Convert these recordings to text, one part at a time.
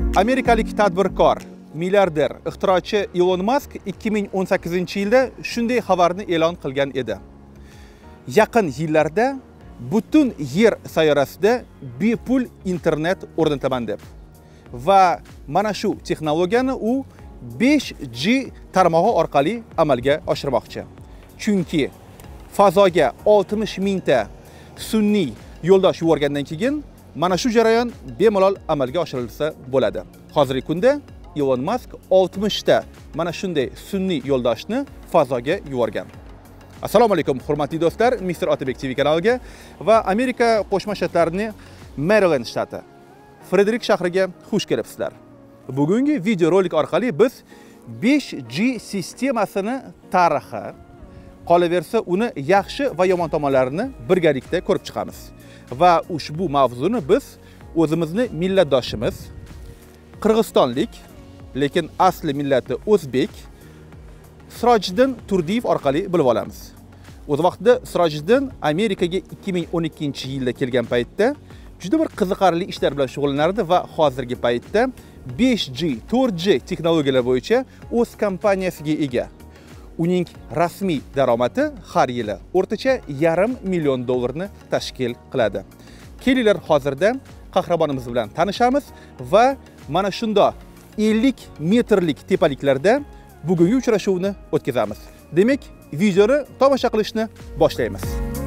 Amerikalik tadbirkor, milliarder, ixtirochi Elon Musk 2018-yilda shunday xabarni e'lon qilgan edi. Yaqin yillarda butun yer sayyorasida bepul internet o'rnataman deb. Va mana shu texnologiyani u 5G tarmog'i orqali amalga oshirmoqchi. Chunki fazoga 60 mingta sun'iy yo'ldosh yuborgandan keyin mana shu jarayon bemalol amalga oshirilsa bo'ladi. Hozirgi kunda Elon Musk 60 ta mana shunday sun'iy yo'ldoshni fazoga yuborgan. Assalomu alaykum hurmatli do'stlar, Mr. Otabek TV kanaliga va Amerika Qo'shma Shtatlarining Maryland shtati Frederick shahriga xush kelibsizlar. Bugungi video rolik orqali biz 5G sistemasini tarixi, qolaversa uni yaxshi va yomon tomonlarini birgalikda ko'rib chiqamiz. Va ushbu mavzuni biz o'zimizni millatdoshimiz, Qirg'izistonlik, lekin asli millati o'zbek Sirojiddin Turdiyev orqali bilib olamiz. O'z vaqtida Sirojiddin Amerikaga 2012-yilda kelgan paytda juda bir qiziqarli ishlar bilan shug'ullanardi va hozirgi paytda 5G, 4G texnologiyalar bo'yicha o'z kompaniyasiga ega. Uning rasmiy daromadi har yili o'rtacha $500 million tashkil qiladi. Kelinglar hozirda qahramonimiz bilan tanishamiz va mana shunday 50 metrlik tepaliklarda bugungi uchrashuvni o'tkazamiz. Demak, videoni tomosha qilishni boshlaymiz.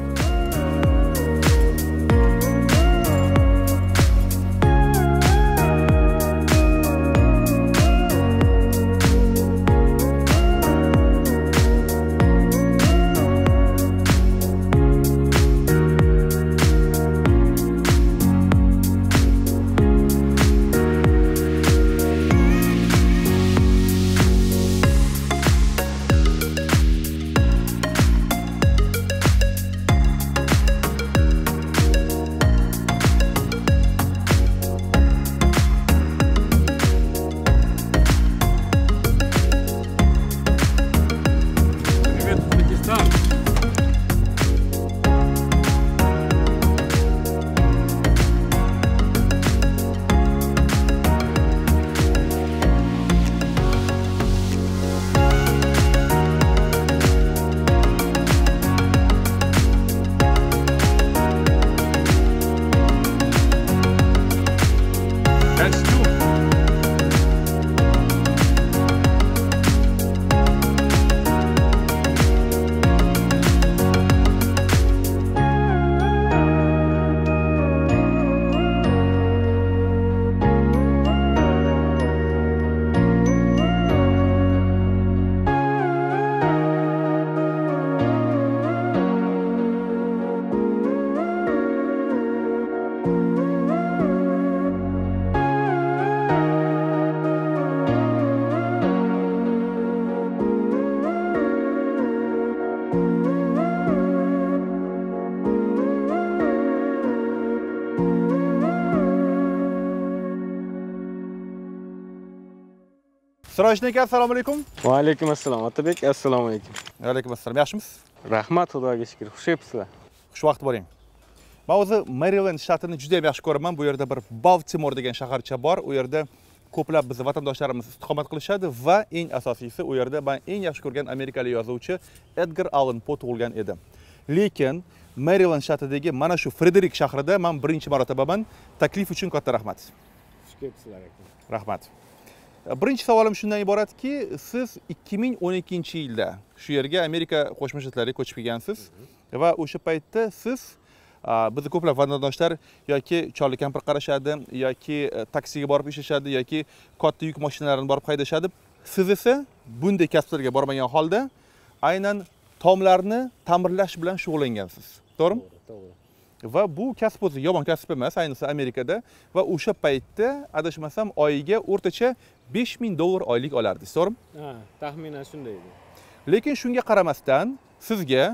Sirojiddin aka, assalomu alaykum. Va alaykum assalom. Otabek, assalomu alaykum. Va alaykum assalom. Yaxshimisiz? Rahmat, Xudoga shukr. Xushayapsizlar. Xushvaqt bo'ling. Men o'zi Maryland shtatini juda ham yaxshi ko'raman. Bu yerda bir Baltimore degan shaharcha bor. U yerda ko'plab bizning vatandoshlarimiz istiqomat qilishadi va eng asosiysi u yerda men eng yaxshi ko'rgan amerikalik yozuvchi Edgar Allan Poe tug'ilgan edi. Lekin Maryland shtatidagi mana shu Frederick shahrida men birinchi marotabaman. Taklif uchun katta rahmat. Xushayapsizlar aka. Rahmat. Birinchi savolim shundan iboratki, siz 2012-yilda shu yerga Amerika Qo'shma Shtatlariga ko'chib kelgansiz va o'sha paytda siz bizning ko'plab vatandoshlar yoki chorli kampir qarashadi, yoki taksiga borib ishlashadi, yoki katta yuk mashinalarini borib haydashadi. Siz esa bunday kasblarga bormagan holda aynan tomlarni ta'mirlash bilan shug'ullangansiz. To'g'rimi? To'g'ri. Va bu kasb o'zi yomon kasb emas, ayniqsa Amerikada va o'sha paytda adashmasam oyiga o'rtacha $5000 oylik olardingiz, to'g'rimi? Ha, taxminan shunday edi. Lekin shunga qaramasdan sizga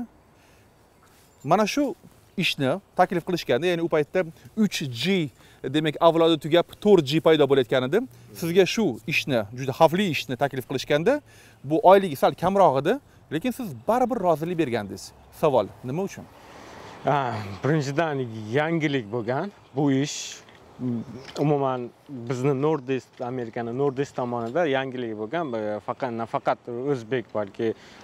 mana shu ishni taklif qilishganda, ya'ni u paytda 3G demak avlodi tugab 4G paydo bo'layotgan edi. Sizga shu ishni, juda xavfli ishni taklif qilishganda, bu oyligi sal kamroq edi, lekin siz baribir rozilik bergandingiz. Savol, nima uchun? Birinchidan yangilik bo'lgan bu ish. umuman bizni Nordist, Amerikaning Nordist tomonida yangilik bo'lgan. Nafaqat o'zbek, balki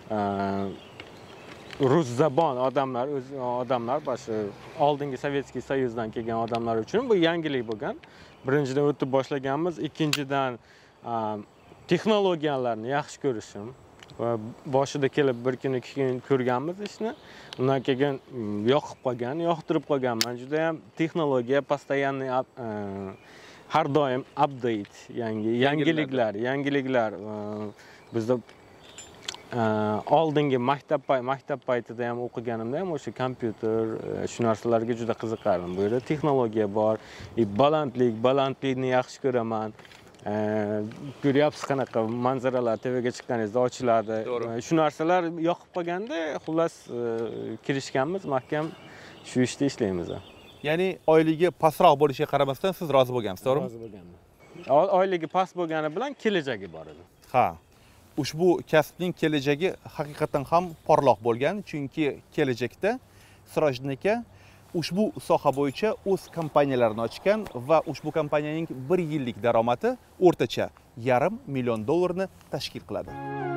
rus zabon odamlar boshqa oldingi Sovetskiy Soyuzdan kelgan odamlar uchun bu yangilik bo'lgan. Birinchidan o'tib boshlaganmiz, ikkinchidan texnologiyalarni yaxshi ko'rishim va boshida kelib bir kun ikki kun ko'rganmiz ishni. Undan keyin yoqtirib qolganman. Juda ham texnologiya постоянный har doim update, yangiliklar bizda oldingi maktab paytida ham o'qiganimda ham o'sha kompyuter shu narsalarga juda qiziqardim. Bu yerda texnologiya bor, balandlikni yaxshi ko'raman. Ko'ryapsiz qanaqa manzaralar tevaga chiqqaningizda ochiladi. Shu narsalar yoqib qolganda, xullas kirishganmiz, mahkam shu ishda ishlaymiz. Ya'ni oyligi pastroq bo'lishiga qaramasdan siz rozi bo'lgansiz, to'g'rimi? Rozi bo'lganman. Oyligi past bo'lgani bilan kelajagi bor edi. Ha. Ushbu kasbning kelajagi haqiqatan ham porloq bo'lgan, chunki kelajakda Sirojiddin aka ushbu soha bo'yicha o'z kompaniyalarini ochgan va ushbu kompaniyaning 1 yillik daromadi o'rtacha $500 million ni tashkil qiladi.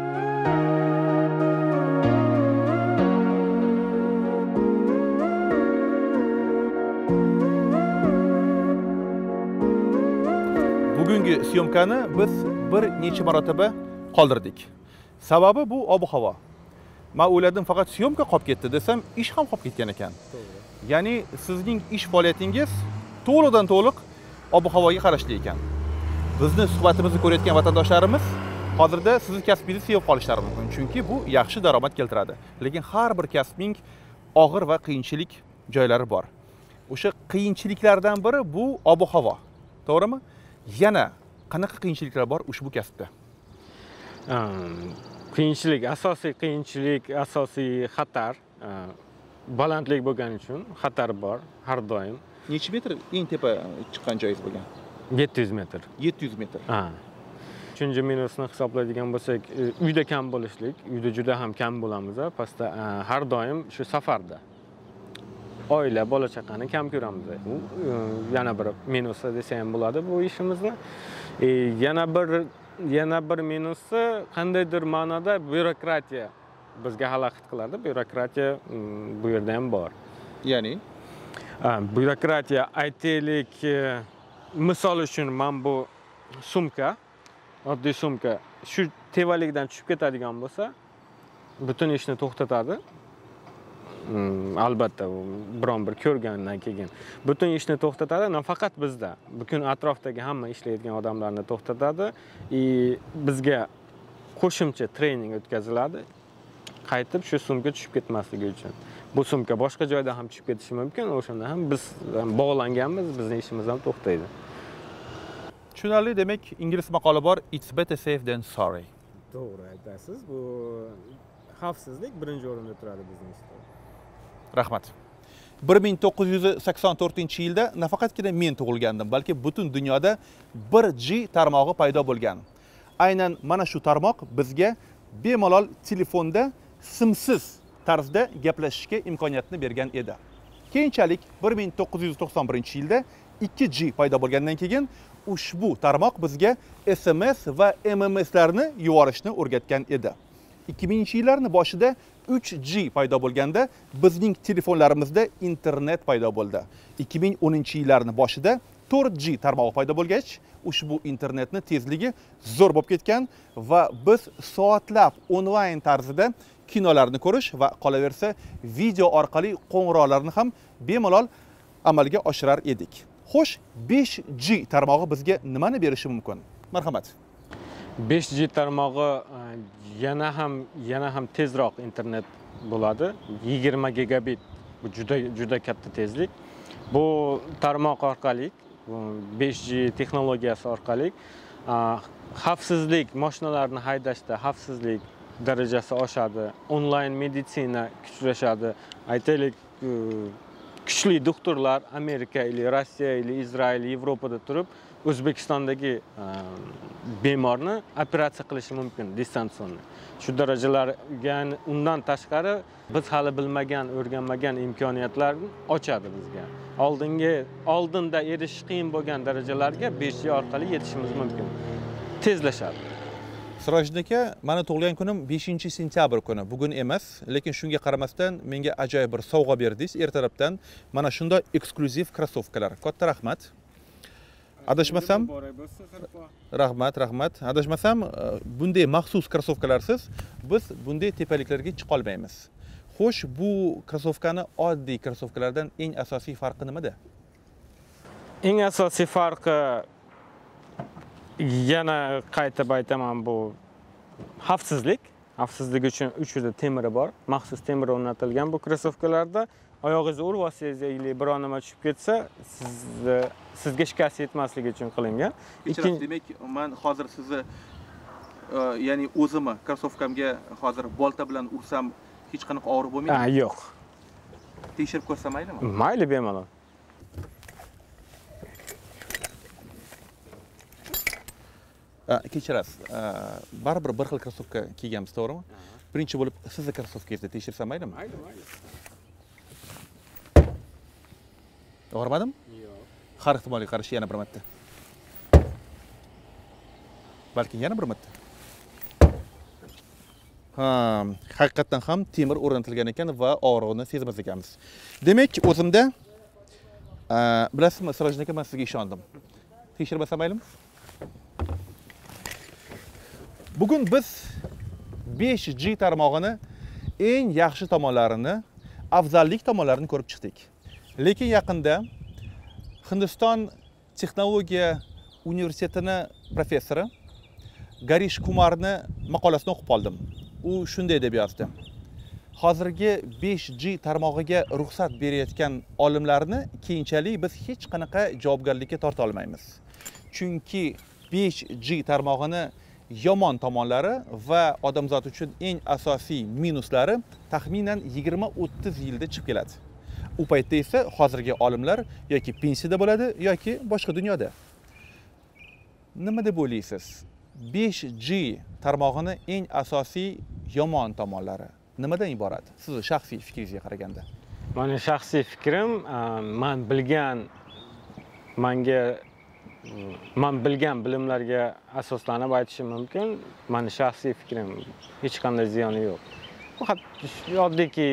Bugungi syomkani biz bir necha marotaba qoldirdik. Sababi bu ob-havo. Men o'yladim faqat syomka qolib ketdi desam, ish ham qolib ketgan ekan. Ya'ni sizning ish faoliyatingiz to'liqdan to'liq ob-havoga qarashli ekan. Bizni suhbatimizni ko'rayotgan vatandoshlarimiz hozirda sizning kasbingizni sevib qolishlari mumkin, chunki bu yaxshi daromad keltiradi. Lekin har bir kasbning og'ir va qiyinchilik joylari bor. O'sha qiyinchiliklardan biri bu ob-havo. To'g'rimi? Yana qanaqa qiyinchiliklar bor ushbu kasbda? Asosiy xatar balandlik bo'lgani uchun xatar bor har doim. Necha metr eng tepa chiqqan joyingiz bo'lgan? 700 metr. 700 metr. Uchinchi minusni hisoblaydigan bo'lsak, uyda kam bo'lishlik, uyda juda ham kam bo'lamiz, pastda har doim shu safarda. Oila, bola chaqani kam ko'ramiz. Yana bir minusi desa ham bo'ladi bu ishimizni. Yana bir minusi qandaydir ma'noda byurokratiya bizga xalaqit qiladi. Byurokratiya bu yerda ham bor. Ya'ni byurokratiya aytaylik, misol uchun men bu sumka, oddiy sumka shu tevalikdan tushib ketadigan bo'lsa, butun ishni to'xtatadi. Albatta, biron bir ko'rgandan keyin butun ishni to'xtatadi. Nafaqat bizda, butun atrofdagi hamma ishlaydigan odamlarni to'xtatadi. Bizga qo'shimcha trening o'tkaziladi. Qaytib shu sumka tushib ketmasligi uchun. Bu sumka boshqa joyda ham tushib ketishi mumkin. O'shanda ham biz bog'langanmiz, bizning ishimiz ham to'xtaydi. Tushunarli, demak, ingliz maqoli bor, it's better safe than sorry. To'g'ri aytasiz. Bu xavfsizlik birinchi o'rinda turadi bizning ishda. Rahmat. 1984-yilda nafaqatgina men tug'ilgandim, balki butun dunyoda 1G tarmog'i paydo bo'lgan. Aynan mana shu tarmoq bizga bemalol telefonda simsiz tarzda gaplashishga imkoniyatni bergan edi. Keyinchalik 1991-yilda 2G paydo bo'lgandan keyin ushbu tarmoq bizga SMS va MMSlarni yuborishni o'rgatgan edi. 2000-yillarning boshida 3G paydo bo'lganda bizning telefonlarimizda internet paydo bo'ldi. 2010-yillarning boshida 4G tarmog'i paydo bo'lgach, ushbu internetning tezligi zo'r bo'lib ketgan va biz soatlab onlayn tarzida kinolarni ko'rish va qolaversa video orqali qo'ng'iroqlarni ham bemalol amalga oshirar edik. Xo'sh, 5G tarmog'i bizga nimani berishi mumkin? Marhamat. 5G tarmog'i yana ham tezroq internet bo'ladi. 20 gigabit, bu juda katta tezlik. Bu tarmoq orqali, 5G texnologiyasi orqali xavfsizlik, mashinalarni haydashda xavfsizlik darajasi oshadi. Onlayn meditsina kuchlashadi. Aytaylik, kuchli doktorlar Amerika ile Rossiya ile Izrail, Yevropada turib O'zbekistondagi bemorni operatsiya qilishi mumkin distinsion. Shu darajalarga undan tashqari biz hali bilmagan, o'rganmagan imkoniyatlarni ochadi bizga. Oldinda erishish qiyin bo'lgan darajalarga 5G orqali yetishimiz mumkin. Tezlashadi. Sirojiddin aka, meni tug'ilgan kunim 5-sentyabr kuni, bugun emas, lekin shunga qaramasdan menga ajoyib bir sovg'a berdingiz ertalabdan. Mana shunday eksklyuziv krossovkalar. Katta rahmat. Adashmasam, rahmat. Adashmasam, bunday maxsus krossovkalarsiz biz bunday tepaliklarga chiqa olmaymiz. Xo'sh, bu krossovkani oddiy krossovkalardan eng asosiy farqi nimada? Eng asosiy farqi yana qaytib aytaman, bu xavfsizlik. Xavfsizlik uchun uchida temiri bor. Maxsus temir o'rnatilgan bu krossovkalarda. Oyog'ingizni urib olsangiz yoki biror nima tushib ketsa, sizga shikast yetmasligi uchun qilingan. Demak, men hozir sizni ya'ni o'zimni krossovkamga hozir bolta bilan ursam hech qanaqa og'riq bo'lmaydi? Yo'q. Tekshirib ko'rsam maylimi? Mayli, bemalol. Kechirasiz. Baribir bir xil krossovka kiyganmiz, to'g'rimi? Birinchi bo'lib sizni krossovkangizni tekshirsam maylimi? Mayli. Og'rimadimi? Yo'q. Har ehtimolga qarshi yana bir marta. Balki yana bir marta. Haqiqatan ham temir o'rnatilgan ekan va og'riqni sezmas ekanmiz. Demak, o'zimda bilasizmi, Sirojiddin aka, men sizga ishondim. Tekshirmasam maylimi? Bugun biz 5G tarmog'ini eng yaxshi tomonlarini, afzallik tomonlarini ko'rib chiqdik. Lekin yaqinda Hindiston Texnologiya universitetining professori Garish Kumarni maqolasini o'qib qoldim. U shunday deb yozdi: hozirgi 5G tarmog'iga ruxsat berayotgan olimlarni keyinchalik biz hech qanaqa javobgarlikka torta olmaymiz. Chunki 5G tarmog'ini yomon tomonlari va odamzod uchun eng asosiy minuslari taxminan 20-30 yilda chiqib keladi. U paytda esa hozirgi olimlar yoki pensiyada bo'ladi yoki boshqa dunyoda. Nima deb o'ylaysiz? 5G tarmog'ini eng asosiy yomon tomonlari nimadan iborat? Sizning shaxsiy fikringizga qaraganda. Mening shaxsiy fikrim, men bilgan bilimlarga asoslanib aytishim mumkin. Mening shaxsiy fikrim, hech qanday ziyoni yo'q. Bu oddiyki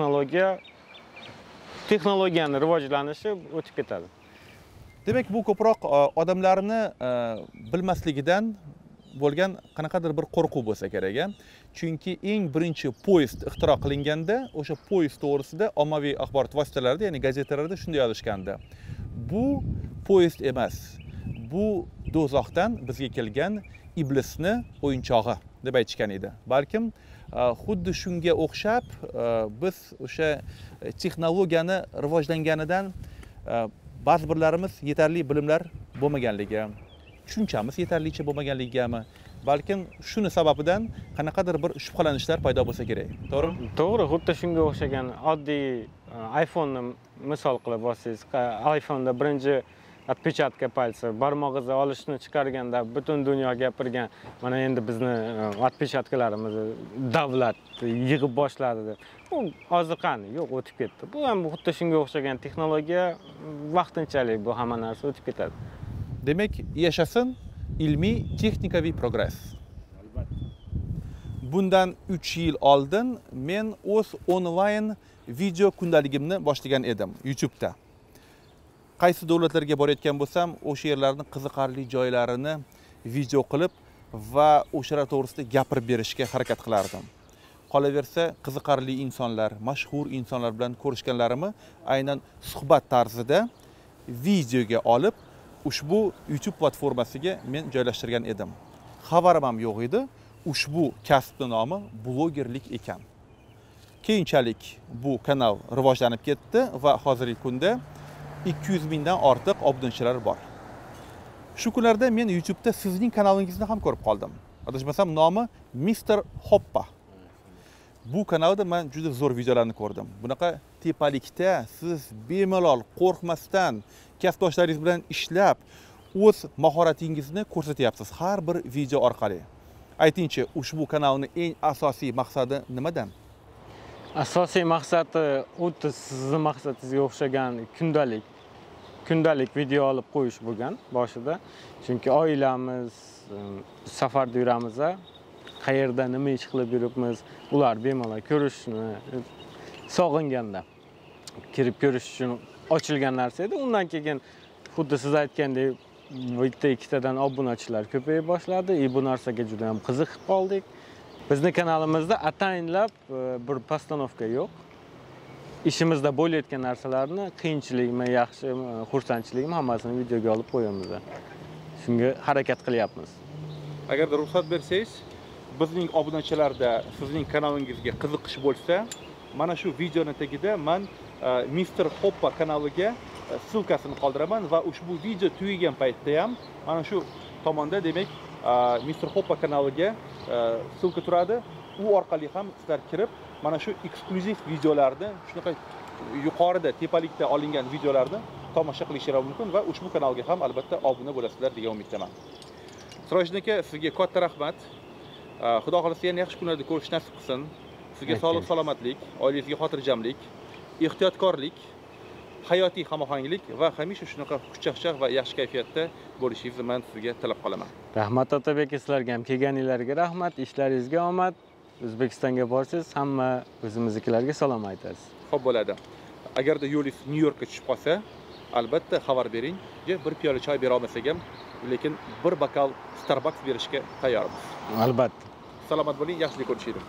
texnologiyaning rivojlanishi o'tib ketadi. Demak, bu ko'proq odamlarni bilmasligidan bo'lgan qanaqadir bir qo'rquv bo'lsa kerak. Chunki eng birinchi poyezd ixtiro qilinganda, o'sha poyezd to'g'risida ommaviy axborot vositalarida, ya'ni gazetalarda shunday yozishgandi: bu poyezd emas, bu do'zaxdan bizga kelgan iblisni o'yinchog'i deb aytishgan edi. Balkim xuddi shunga o'xshab biz o'sha texnologiyani rivojlanganidan ba'zi birlarimiz yetarli bilimlar bo'lmaganligi, tushunchamiz yetarlicha bo'lmaganligigami, balkim shuni sababidan qanaqadir bir shubhalanishlar paydo bo'lsa kerak. To'g'rimi? To'g'ri, xuddi shunga o'xshagan oddiy iPhone'ni misol qilib olsangiz, iPhone'da birinchi отпечатка пальца barmog'ingizni olishni chiqarganda butun dunyo gapirgan, mana endi bizni отпечаткаlarimizni davlat yig'ib boshladi deb. Bu oziqani yo'q, o'tib ketdi. Bu ham xuddi shunga o'xshagan texnologiya vaqtinchalik, bu hamma narsa o'tib ketadi. Demak, yashasin ilmiy texnikaviy progress. Bundan 3 yil oldin men o'z onlayn video kundaligimni boshlagan edim YouTube'da. Qaysi davlatlarga borayotgan bo'lsam, o'sha yerlarning qiziqarli joylarini video qilib va o'shalar to'g'risida gapirib berishga harakat qilardim. Qolaversa, qiziqarli insonlar, mashhur insonlar bilan ko'rishganlarimni aynan suhbat tarzida videoga olib, ushbu YouTube platformasiga men joylashtirgan edim. Xabarim ham yo'q edi, ushbu kasbning nomi blogerlik ekan. Keyinchalik bu kanal rivojlanib ketdi va hozirgi kunda 200 mingdan ortiq obunachilar bor. Shu kunlarda men YouTube'da sizning kanalingizni ham ko'rib qoldim. Adashmasam, nomi Mr. Hoppa. Bu kanalda men juda zo'r videolarni ko'rdim. Bunaqa tepalikda siz bemalol qo'rqmasdan kasbdoshlaringiz bilan ishlab o'z mahoratingizni ko'rsatyapsiz har bir video orqali. Aytingchi, ushbu kanalning eng asosiy maqsadi nimadan? Asosiy maqsadi o'ta sizni maqsadingizga o'xshagan kundalik video olib qo'yish bo'lgan boshida. Chunki oilamiz safarda yuramiz, qayerda nima ish qilib yuribmiz, ular bemalol ko'rishni sog'inganda kirib ko'rish uchun ochilgan narsa edi. Undan keyin xuddi siz aytgandek bitta ikkitadan obunachilar ko'payib boshladi. Bu narsaga juda ham qiziqib qoldik. Bizning kanalimizda ataynlab bir postanovka yo'q. İşimizde bo'layotgan narsalarni qiyinchilikmi, yaxshimi, xursandchilikmi hammasini videoga olib qo'yamiz. Shunga harakat qilyapmiz. Agarda ruxsat bersangiz, bizning obunachilarda sizning kanalingizga qiziqish bo'lsa, mana shu videoning tagida men Mr. Hoppa kanaliga ssilkasini qoldiraman va ushbu video tugagan paytda ham mana shu tomonda demak Mr. Hoppa kanaliga ssilka turadi. U orqali ham sizlar kirib mana shu eksklyuziv videolarni, shunaqa yuqorida tepalikda olingan videolarni tomosha qilishingiz mumkin va ushbu kanalga ham albatta obuna bo'lasizlar degan umiddaman. Sirojin aka, sizga katta rahmat. Xudo xolasa yana yaxshi kunlarda ko'rish nasib qilsin. Sizga sog'lik, salomatlik, oilangizga xotirjamlik, ehtiyotkorlik, hayotiy hamohanglik va hamisha shunaqa xushchaqchaq va yaxshi kayfiyatda bo'lishingizni men sizga tilab qolaman. Rahmat Otabek, sizlarga ham kelganinglarga rahmat, ishlaringizga omad. O'zbekistonga borsangiz, hamma o'zimiznikilarga salom aytasiz. Xo'p bo'ladi. Agarda yo'lingiz Nyu-Yorkka tushib qolsa, albatta xabar bering. Bir piyola choy bera olmasak ham, lekin bir bokal Starbucks berishga tayyormiz. Albatta. Salomat bo'ling, yaxshilik ko'rishaylik.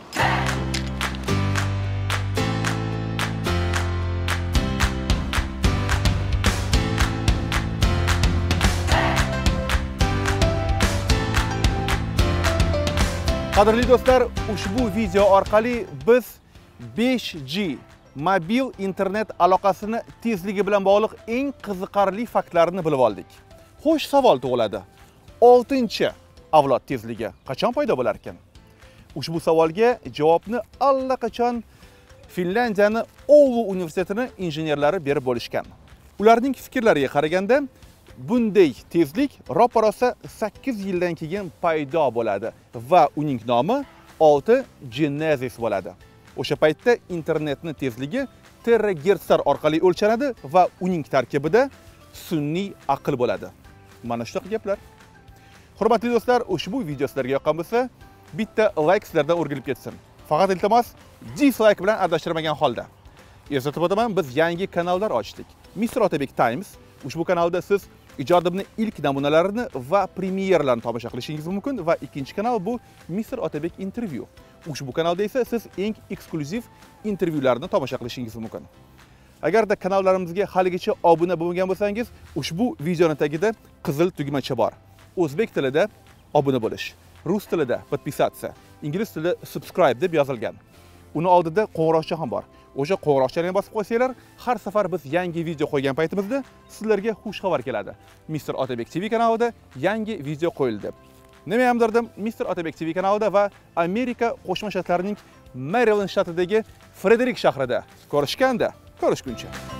Qadrli do'stlar, ushbu video orqali biz 5G mobil internet aloqasini tezligi bilan bog'liq eng qiziqarli faktlarni bilib oldik. Xo'sh, savol tug'iladi. 6-avlod tezligi qachon paydo bo'lar ekan? Ushbu savolga javobni allaqachon Finlandiyaning Oulu universitetining injenerlari berib bo'lishgan. Ularning fikrlariga qaraganda, bunday tezlik ro'parosa 8 yildan keyin paydo bo'ladi va uning nomi 6 Genesis bo'ladi. O'sha paytda internetning tezligi teragertslar orqali o'lchanadi va uning tarkibida sun'iy aql bo'ladi. Mana shunaqa gaplar. Hurmatli do'stlar, ushbu video sizlarga yoqqan bo'lsa, bitta like sizlardan o'rgilib ketsin. Faqat iltimos, dislike bilan adashtirmagan holda. Eslatib o'taman, biz yangi kanallar ochdik. Mr. Otabek Times. Ushbu kanalda siz ijodimning ilk namunalarini va premyeralarni tomosha qilishingiz mumkin va ikkinchi kanal bu Mr. Otabek Interview. Ushbu kanalda esa siz eng eksklyuziv intervyularni tomosha qilishingiz mumkin. Agarda kanallarimizga haligacha obuna bo'lmagan bo'lsangiz, ushbu videoning tagida qizil tugmacha bor. O'zbek tilida obuna bo'lish, rus tilida podpisatsiya, ingliz tilida subscribe deb yozilgan. Uni oldida qo'ng'iroqcha ham bor. O'sha qo'ng'iroqchani bosib qo'ysanglar, har safar biz yangi video qo'ygan paytimizda sizlarga xush xabar keladi. Mr. Otabek TV kanalida yangi video qo'yildi. Nima ham derdim, Mr. Otabek TV kanalida va Amerika Qo'shma Shtatlarining Maryland shtatidagi Frederick shahrida ko'rishganda, ko'rishguncha.